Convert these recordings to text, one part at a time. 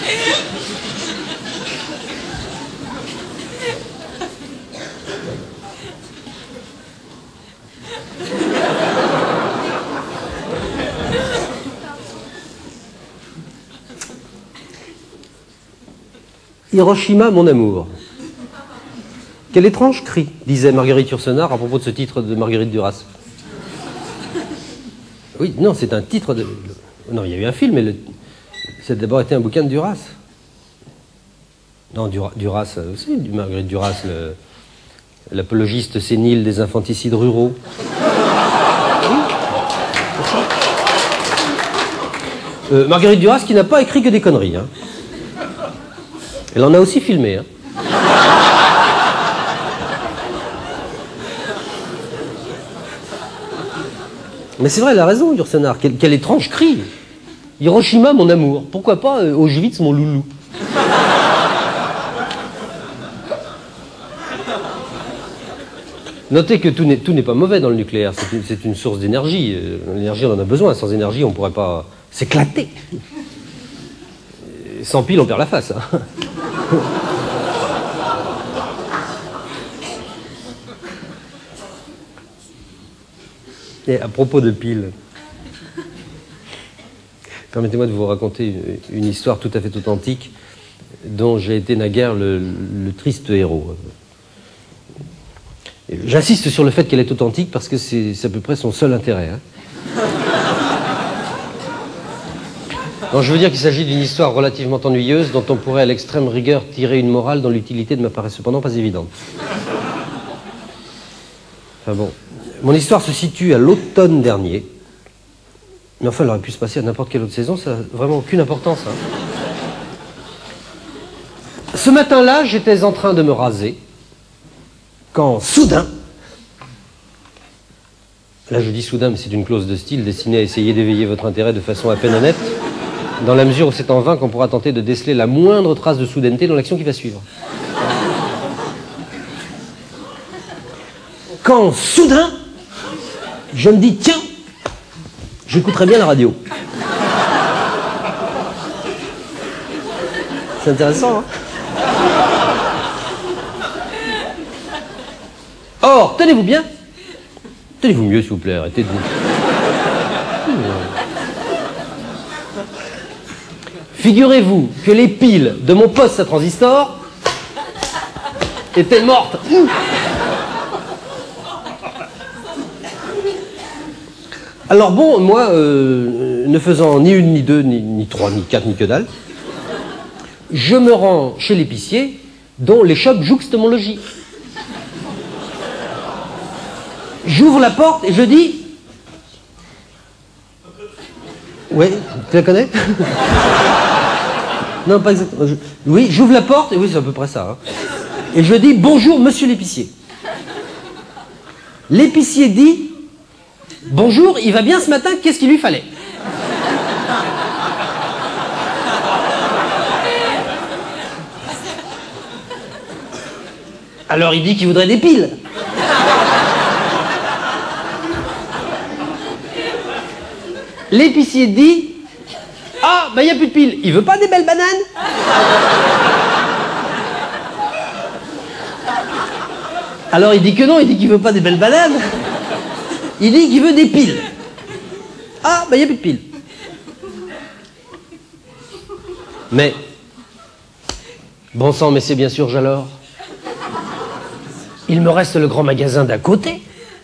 Hiroshima, mon amour. Quel étrange cri, disait Marguerite Yourcenar à propos de ce titre de Marguerite Duras. Oui, non, c'est un titre de... Non, il y a eu un film, mais ça a d'abord été un bouquin de Duras. Non, Duras aussi, Marguerite Duras, l'apologiste sénile des infanticides ruraux. Marguerite Duras qui n'a pas écrit que des conneries. Hein. Elle en a aussi filmé. Hein. Mais c'est vrai, elle a raison, Yourcenar. Quel étrange cri. Hiroshima, mon amour. Pourquoi pas Auschwitz, mon loulou. Notez que tout n'est pas mauvais dans le nucléaire. C'est une source d'énergie. L'énergie, on en a besoin. Sans énergie, on ne pourrait pas s'éclater. Sans pile, on perd la face. Hein. Et à propos de piles, permettez-moi de vous raconter une histoire tout à fait authentique dont j'ai été naguère le triste héros. J'insiste sur le fait qu'elle est authentique parce que c'est à peu près son seul intérêt. Hein. Non, je veux dire qu'il s'agit d'une histoire relativement ennuyeuse dont on pourrait à l'extrême rigueur tirer une morale dont l'utilité ne m'apparaît cependant pas évidente. Enfin bon, mon histoire se situe à l'automne dernier. Mais enfin, elle aurait pu se passer à n'importe quelle autre saison, ça n'a vraiment aucune importance. Hein. Ce matin-là, j'étais en train de me raser, quand soudain, là je dis soudain, mais c'est une clause de style destinée à essayer d'éveiller votre intérêt de façon à peine honnête, dans la mesure où c'est en vain qu'on pourra tenter de déceler la moindre trace de soudaineté dans l'action qui va suivre. Quand soudain, je me dis, tiens, j'écouterais bien la radio. C'est intéressant, hein? Or, tenez-vous bien. Tenez-vous mieux, s'il vous plaît, arrêtez de vous... Figurez-vous que les piles de mon poste à transistor étaient mortes. Alors bon, moi, ne faisant ni une, ni deux, ni trois, ni quatre, ni que dalle, je me rends chez l'épicier dont les shops jouxtent mon logis. J'ouvre la porte et je dis... Oui, tu la connais? Non, pas exactement. Oui, j'ouvre la porte, et oui, c'est à peu près ça. Hein. Et je dis, bonjour, monsieur l'épicier. L'épicier dit, bonjour, il va bien ce matin, qu'est-ce qu'il lui fallait? Alors il dit qu'il voudrait des piles. L'épicier dit, ah, ben il n'y a plus de piles, il veut pas des belles bananes? Alors il dit que non, il dit qu'il veut pas des belles bananes. Il dit qu'il veut des piles. Ah, ben il n'y a plus de piles. Mais, bon sang, mais c'est bien sûr Jalor. Il me reste le grand magasin d'à côté.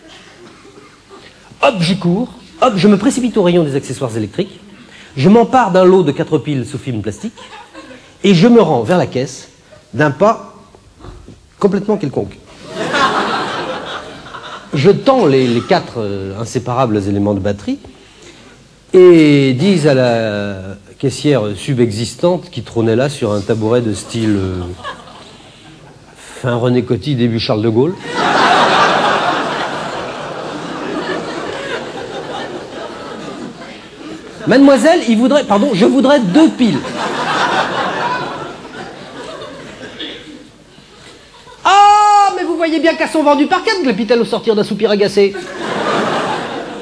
Hop, j'y cours. Hop, je me précipite au rayon des accessoires électriques. Je m'empare d'un lot de 4 piles sous film plastique. Et je me rends vers la caisse d'un pas complètement quelconque. Je tends les 4 inséparables éléments de batterie et dis à la caissière subexistante qui trônait là sur un tabouret de style fin René Coty, début Charles de Gaulle. Mademoiselle, je voudrais 2 piles. Ah, mais vous voyez bien qu'elles sont vendues par 4, glapit-elle au sortir d'un soupir agacé.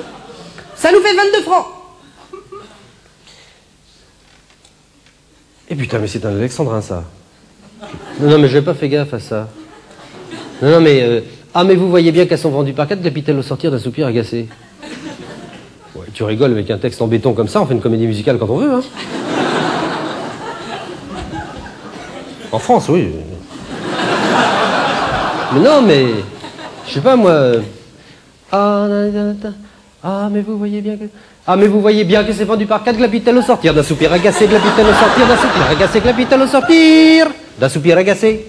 Ça nous fait 22 francs. Eh putain, mais c'est un alexandrin, ça. Non, non, mais j'ai pas fait gaffe à ça. Non, non, mais... Ah, mais vous voyez bien qu'elles sont vendues par 4 capitales au sortir d'un soupir agacé. Ouais, tu rigoles, avec un texte en béton comme ça, on fait une comédie musicale quand on veut, hein. En France, oui. Mais non, mais... Je sais pas, moi... Ah, mais vous voyez bien que... Ah, mais vous voyez bien que c'est vendu par 4 glapitelles au sortir d'un soupir agacé, glapitelles au sortir d'un soupir agacé, glapitelles au sortir d'un soupir agacé.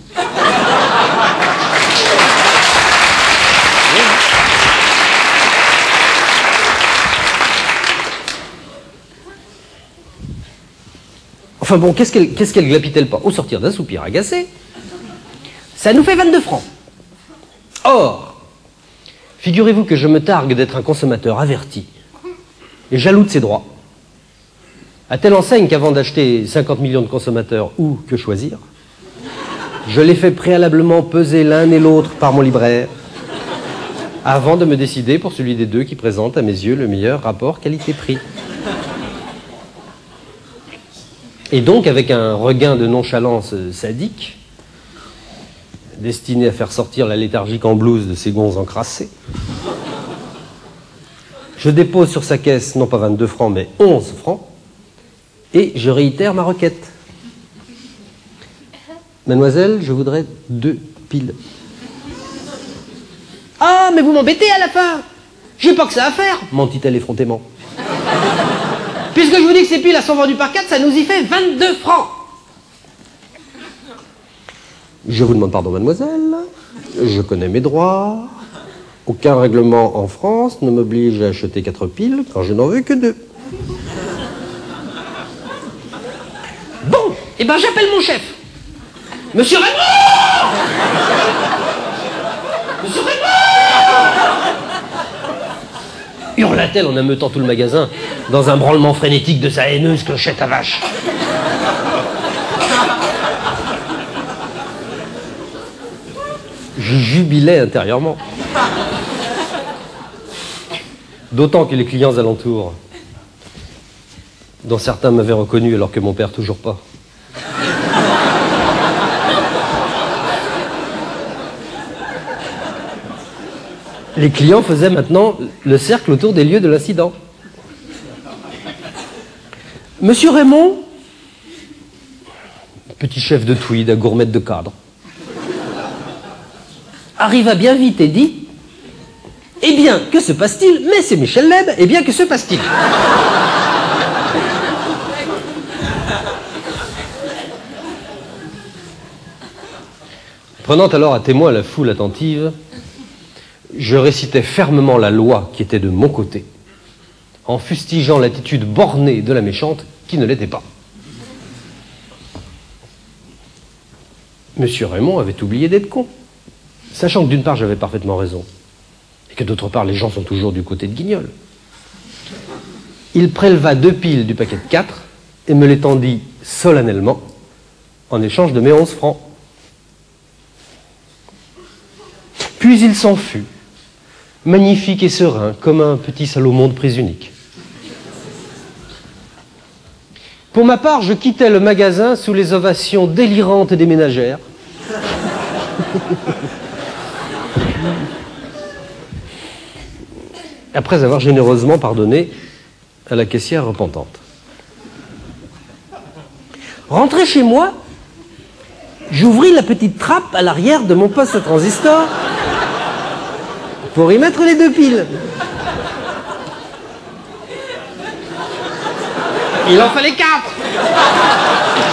Enfin bon, qu'est-ce qu'elle glapitelle pas au sortir d'un soupir agacé? Ça nous fait 22 francs. Or, figurez-vous que je me targue d'être un consommateur averti et jaloux de ses droits. À telle enseigne qu'avant d'acheter 50 millions de consommateurs ou que choisir, je les fais préalablement peser l'un et l'autre par mon libraire avant de me décider pour celui des deux qui présente à mes yeux le meilleur rapport qualité-prix. Et donc, avec un regain de nonchalance sadique, destiné à faire sortir la léthargique en blouse de ses gonzes encrassés, je dépose sur sa caisse, non pas 22 francs, mais 11 francs, et je réitère ma requête. Mademoiselle, je voudrais 2 piles. Ah, mais vous m'embêtez à la fin! J'ai pas que ça à faire, mentit-elle effrontément. Puisque je vous dis que ces piles elles sont vendues par 4, ça nous y fait 22 francs. Je vous demande pardon, mademoiselle. Je connais mes droits. Aucun règlement en France ne m'oblige à acheter 4 piles quand je n'en veux que 2. Bon, eh ben j'appelle mon chef. Monsieur Raymond! Monsieur Raymond! Hurla-t-elle en ameutant tout le magasin dans un branlement frénétique de sa haineuse clochette à vache. Je jubilais intérieurement. D'autant que les clients alentours, dont certains m'avaient reconnu alors que mon père toujours pas, les clients faisaient maintenant le cercle autour des lieux de l'incident. Monsieur Raymond, petit chef de tweed à gourmette de cadre, arriva bien vite et dit « Eh bien, que se passe-t-il? Mais c'est Michel Leb, eh bien, que se passe-t-il » Prenant alors à témoin la foule attentive, je récitais fermement la loi qui était de mon côté, en fustigeant l'attitude bornée de la méchante qui ne l'était pas. Monsieur Raymond avait oublié d'être con, sachant que d'une part j'avais parfaitement raison, et que d'autre part les gens sont toujours du côté de Guignol. Il préleva 2 piles du paquet de 4 et me les tendit solennellement en échange de mes 11 francs. Puis il s'en fut, magnifique et serein, comme un petit Salomon de prise unique. Pour ma part, je quittais le magasin sous les ovations délirantes des ménagères. Après avoir généreusement pardonné à la caissière repentante. Rentré chez moi, j'ouvris la petite trappe à l'arrière de mon poste à transistor pour y mettre les 2 piles. Il en fallait 4.